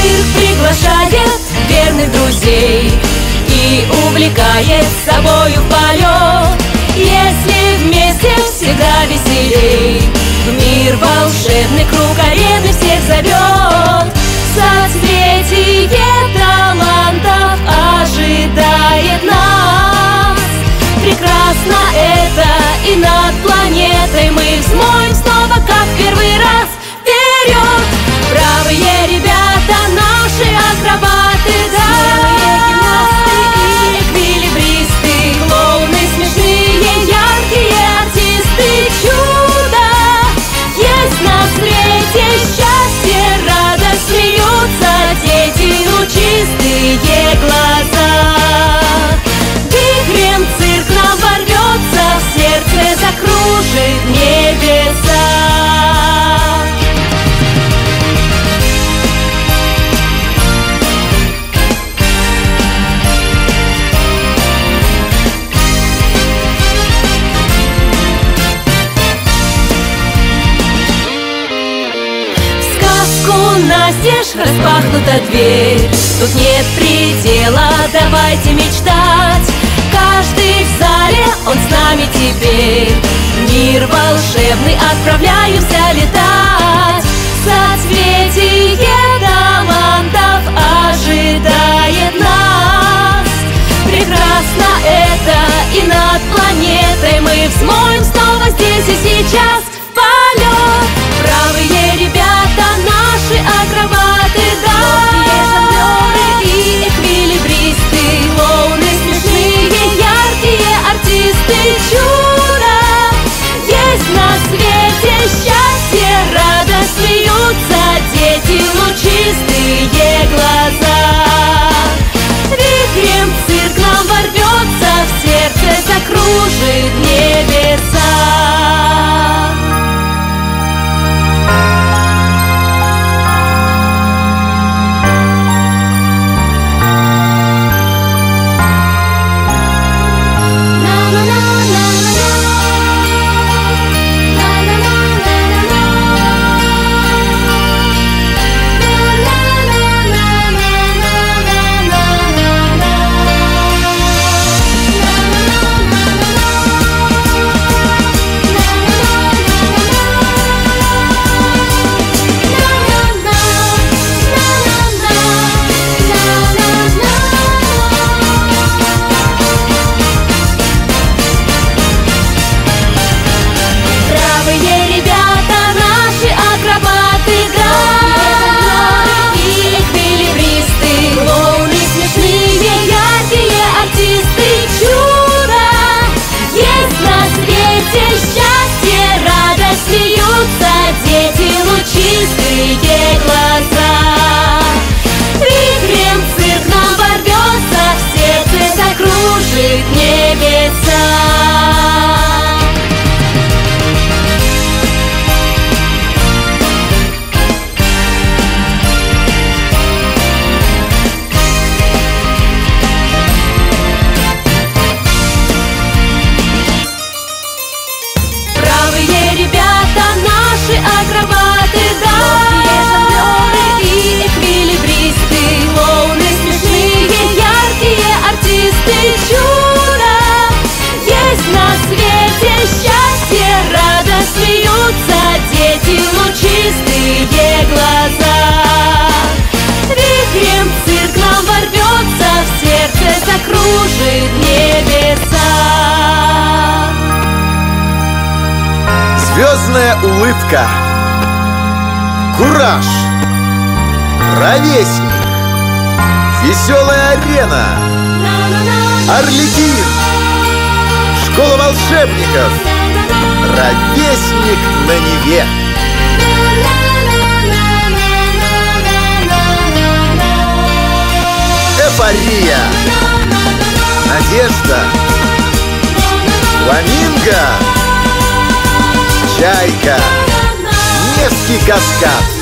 Цирк приглашает верных друзей и увлекает с собою в полет. Если вместе, всегда веселей. В мир волшебный, круг арены всех зовет. Соцветие талантов ожидает нас. Прекрасно это, и над планетой мы взмоем снова, как в первый раз. Вперед! Бравые ребята, наши акробаты, да! Смелые гимнасты и эквилибристы, клоуны смешные, яркие артисты. Чудо есть на свете, счастье, радость, смеются дети, лучистые глаза. Вихрем цирк нам ворвется, в сердце закружит небеса. Настежь распахнута дверь, тут нет предела, давайте мечтать. Каждый в зале, он с нами теперь. В мир волшебный отправляемся летать. Соцветие талантов ожидает нас. Прекрасно это, и над планетой мы взмоем снова здесь и сейчас. В полет! Бравые ребята, наши акробаты, да! Ловкие жонглеры и эквилибристы, клоуны смешные, яркие артисты. Чудо есть на свете, счастье, радость, смеются дети, лучистые глаза. Вихрем цирк нам ворвется, в сердце закружит небеса. Чистые глаза. Вихрем цирк нам ворвется, в сердце закружит небеса. Бравые ребята, наши акробаты, да! Ловкие жонглеры и эквилибристы, клоуны смешные, яркие артисты. Чудо есть на свете, счастье, радость, смеются дети, лучистые глаза. Вихрем цирк нам ворвется, в сердце закружит небеса. Звездная улыбка, кураж, ровесник, веселая арена, Арлекин, школа волшебников, ровесник на Неве. Эйфория, надежда, фламинго, чайка, Невский каскад.